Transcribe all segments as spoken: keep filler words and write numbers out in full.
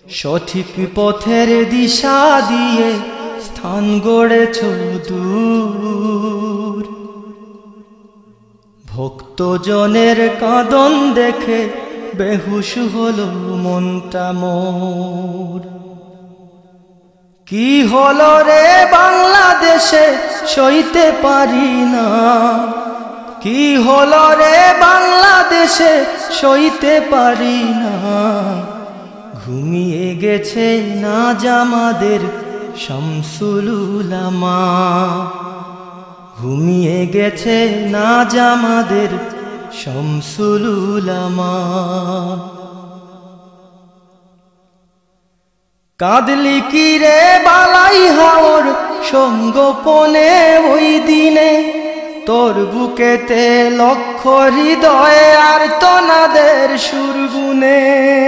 সঠিক পথের দিশা দিয়ে স্থান গড়েছ দূর। ভক্তজনের কাঁদন দেখে বেহুশ হলো মনটা মোর। কি হলো রে বাংলাদেশে সইতে পারি না, কি হলো রে বাংলাদেশে সইতে পারি না। ঘুমিয়ে গেছে নাজ আমাদের শামসুল উলামা, ঘুমিয়ে গেছে নাজ আমাদের শামসুল উলামা। কাঁদলি কি রে বালাই হাওর সঙ্গোপনে ওই দিনে, তোর বুকেতে লক্ষ হৃদয় আর তনাদের সুরগুনে।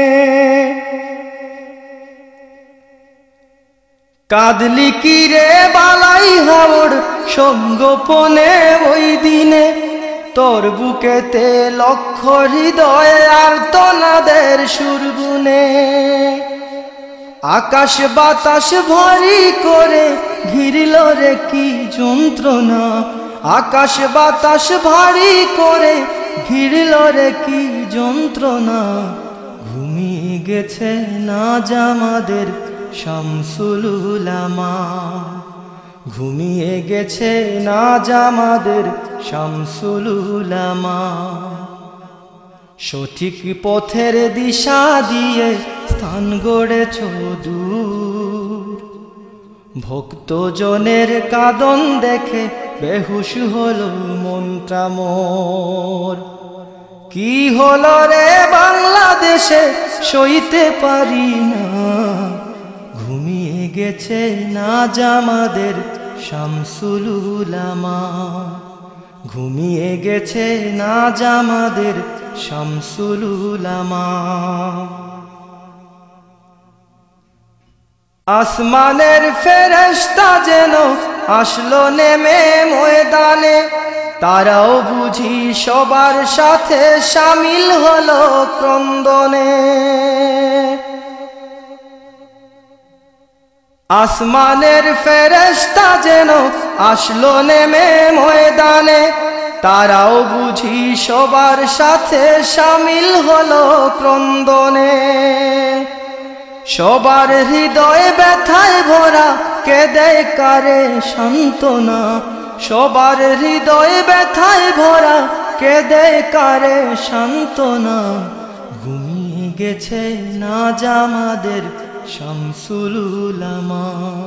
কাঁদলি কি রে বালাই হাওর সঙ্গোপনে ওই দিনে, তোর বুকেতে লক্ষ হৃদয় আর তনাদের সুরগুনে। আকাশ বাতাস ভারী করে ঘিরল রে কি যন্ত্রণা, আকাশ বাতাস ভারী করে ঘিরল রে কি যন্ত্রণা। ঘুমিয়ে গেছে নাজ আমাদের শামসুল উলামা, ঘুমিয়ে গেছে নাজ আমাদের শামসুল উলামা। সঠিক পথের দিশা দিয়ে স্থান গড়েছ দূর। ভক্তজনের কাঁদন দেখে বেহুশ হলো মনটা মোর। কি হলো রে বাংলাদেশে সইতে পারি না, ঘুমিয়ে গেছে নাজ আমাদের শামসুল উলামা, ঘুমিয়ে গেছে নাজ আমাদের শামসুল উলামা। আসমানের ফেরেশতা যেন আসলো নেমে ময়দানে, তারাও বুঝি সবার সাথে শামিল হলো ক্রন্দনে। আসমানের ফেরেশতা যেন আসলো নেমে ময়দানে, তারাও বুঝি সবার সাথে শামিল হলো ক্রন্দনে। সবার হৃদয় ব্যথায় ভরা কেঁদে কারে সান্ত্বনা, সবার হৃদয় ব্যথায় ভরা কেঁদে কারে সান্ত্বনা। ঘুমিয়ে গেছে নাজ আমাদের শামসুল উলামা।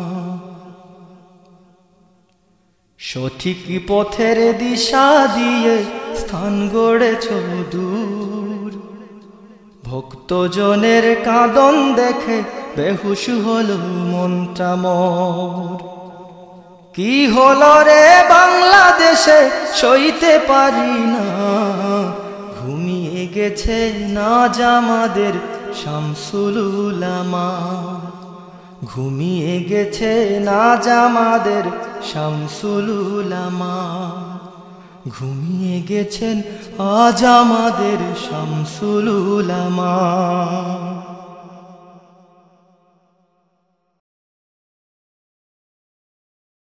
সঠিক পথের দিশা দিয়ে স্থান গড়েছ দূর। ভক্তজনের কাঁদন দেখে বেহুশ হলো মনটা মোর। কি হলো রে বাংলাদেশে সইতে পারি না, ঘুমিয়ে গেছে নাজ আমাদের শামসুল উলামা, ঘুমিয়ে গেছে নাজ আমাদের শামসুল উলামা। ঘুমিয়ে গেছেন আজ আমাদের শামসুল উলামা।